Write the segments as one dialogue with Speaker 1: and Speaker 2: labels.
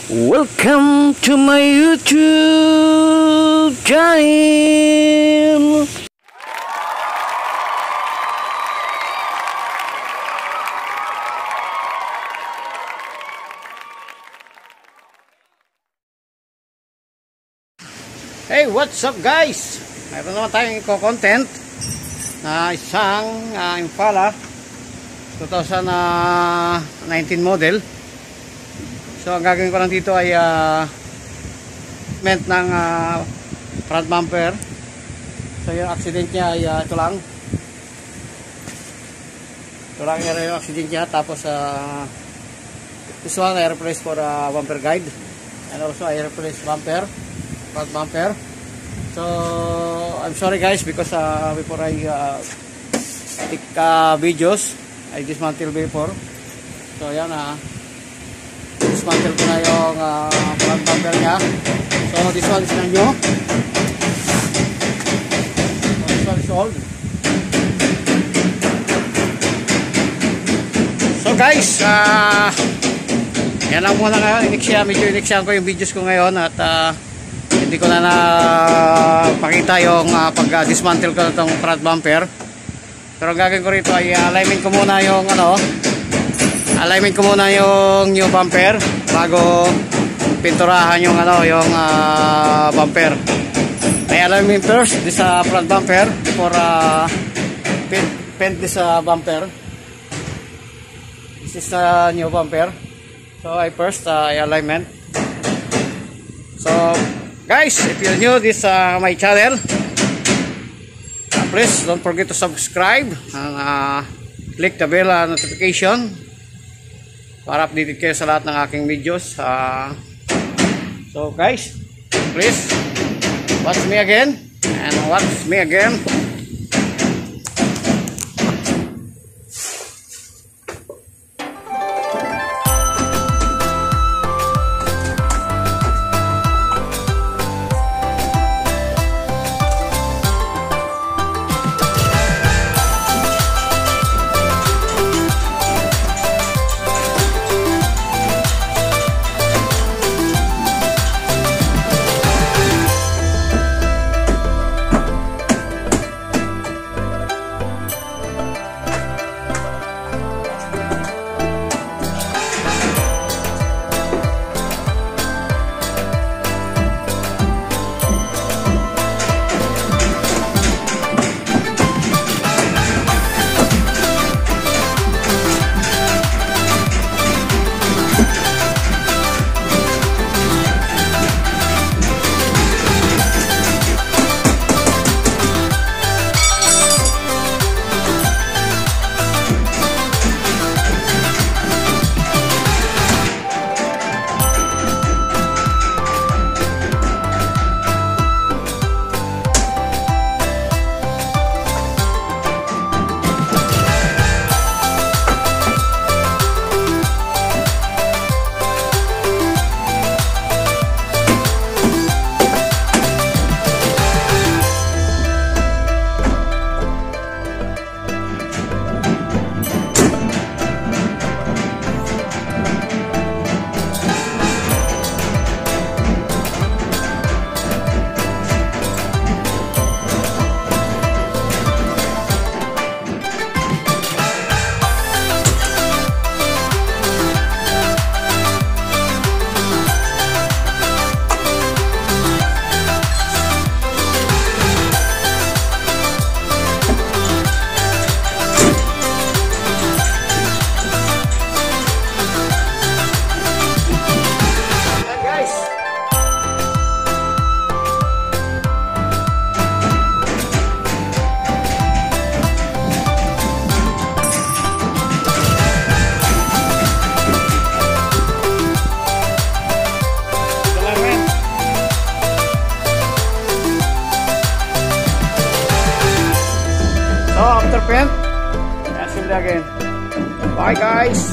Speaker 1: Welcome to my YouTube channel. Hey, what's up guys? Mayroon naman tayong content na isang IMPALA 2019 model. So ang gagawin ko lang dito ay ment ng front bumper. So yung accident niya ay ito lang yung accident niya. Tapos this one I replace for bumper guide, and also I replace bumper, front bumper. So I'm sorry guys because before I take videos I dismantle before. So yan dismantle ko na yung front bumper niya. So this one is new. This one is old. So guys, yan lang muna ngayon. Medyo iniksyan ko yung videos ko ngayon at hindi ko na pakita yung pag-dismantle ko na itong front bumper. Pero gagawin ko rito ay alignment ko muna yung new bumper bago pinturahan yung bumper. May alignment first this front bumper before paint this bumper. This is the new bumper. So I first alignment. So guys, if you're new this my channel, please don't forget to subscribe and click the bell notification para updated kayo sa lahat ng aking videos. So guys, please watch me again and watch me again. After paint, assembly again. Bye guys.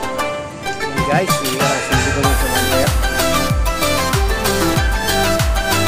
Speaker 1: Guys, we are assembly ko na sa bumper.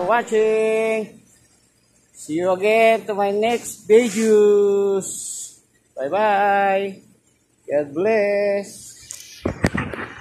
Speaker 1: watching. See you again to my next videos. Bye-bye. God bless.